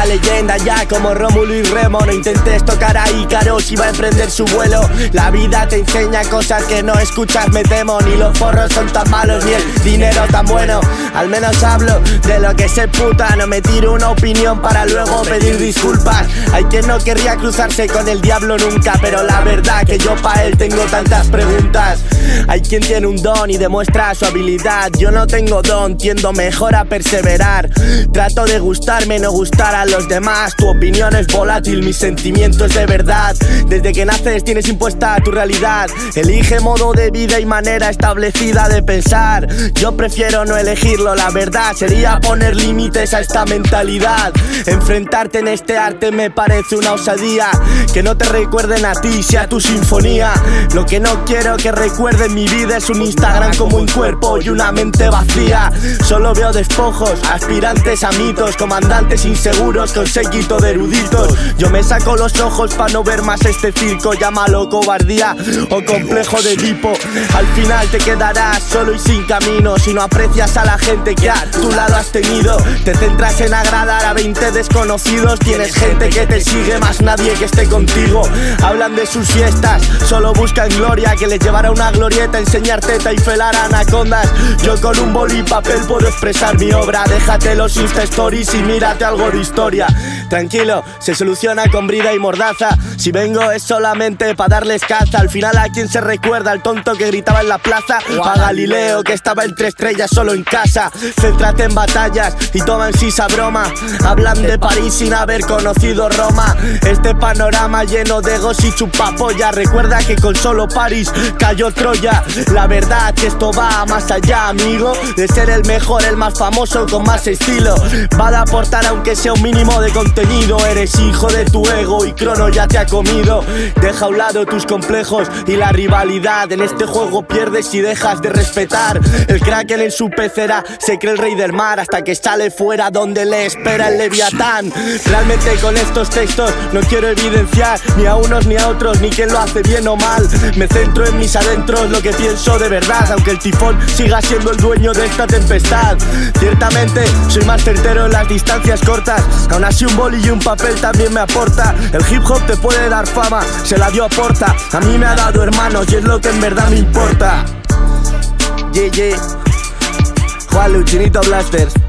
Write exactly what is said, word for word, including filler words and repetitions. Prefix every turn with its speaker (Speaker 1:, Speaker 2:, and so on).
Speaker 1: una leyenda ya como Rómulo y Remo. No intentes tocar a Ícaro si va a emprender su vuelo. La vida te enseña cosas que no escuchas, me temo. Ni los forros son tan malos ni el dinero tan bueno. Al menos hablo de lo que sé, puta. No me tiro una opinión para luego pedir disculpas. Hay quien no querría cruzarse con el diablo nunca, pero la verdad que yo pa' él tengo tantas preguntas. Hay quien tiene un don y demuestra su habilidad. Yo no tengo don, tiendo mejor a perseverar. Trato de gustarme, no gustar a los demás. Tu opinión es volátil, mis sentimientos de verdad. Desde que naces tienes impuesta tu realidad. Elige modo de vida y manera establecida de pensar. Yo prefiero no elegirlo, la verdad sería poner límites a esta mentalidad. Enfrentarte en este arte me parece una osadía. Que no te recuerden a ti, sea tu sinfonía. Lo que no quiero que recuerden mi vida es un Instagram como un cuerpo y una mente vacía. Solo veo despojos, aspirantes a mitos, comandantes inseguros con séquito de eruditos. Yo me saco los ojos para no ver más este circo. Llámalo cobardía o complejo de Edipo. Al final te quedarás solo y sin camino si no aprecias a la gente que a tu lado has tenido. Te centras en agradar a veinte desconocidos. Tienes gente que te sigue, más nadie que esté contigo. Hablan de sus fiestas, solo buscan gloria. Que les llevará una glorieta, enseñar teta y felar anacondas. Yo con un boli y papel puedo expresar mi obra. Déjate los Insta Stories y mírate algo de historia. Tranquilo, se soluciona con brida y mordaza. Si vengo es solamente pa' darles caza. Al final a quien se recuerda, al tonto que gritaba en la plaza, o a Galileo que estaba entre estrellas solo en casa. Céntrate en batallas y toman sisa broma. Hablan de París sin haber conocido Roma. Este panorama lleno de egos y chupapollas. Recuerda que con solo París cayó Troya. La verdad que esto va más allá, amigo, de ser el mejor, el más famoso, con más estilo. Va a aportar aunque sea un mínimo de contenido. Eres hijo de tu ego y Crono ya te ha comido. Deja a un lado tus complejos y la rivalidad. En este juego pierdes si dejas de respetar. El Kraken en su pecera se cree el rey del mar hasta que sale fuera donde le espera el Leviatán. Realmente con estos textos no quiero evidenciar ni a unos ni a otros, ni quién lo hace bien o mal. Me centro en mis adentros, lo que pienso de verdad, aunque el tifón siga siendo el dueño de esta tempestad. Ciertamente soy más certero en las distancias cortas. Aún así un boli y un papel también me aporta. El hip hop te puede dar fama, se la dio a Porta. A mí me ha dado hermanos y es lo que en verdad me importa. Yeah, yeah. Juan Luchinito Blasters.